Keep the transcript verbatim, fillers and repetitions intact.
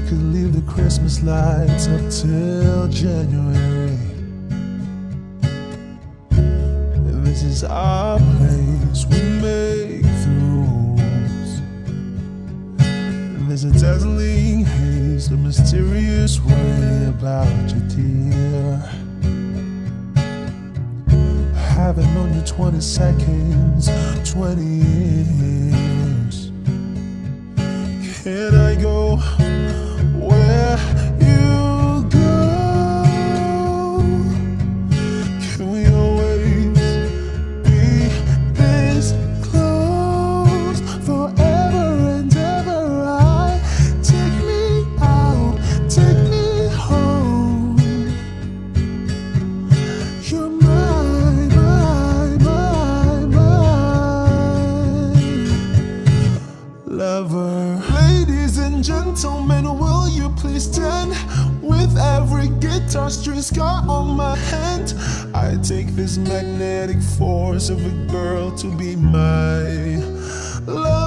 could leave the Christmas lights up till January. This is our place, we make the rules. There's a dazzling haze, a mysterious way about you, dear. Haven't known you twenty seconds, twenty years. Can I go where you go? Can we always be this close forever and ever? I take me out, take me home. You're mine, mine, mine, mine, lover. Ladies and gentlemen, will you please stand? With every guitar string scar on my hand, I take this magnetic force of a girl to be my love.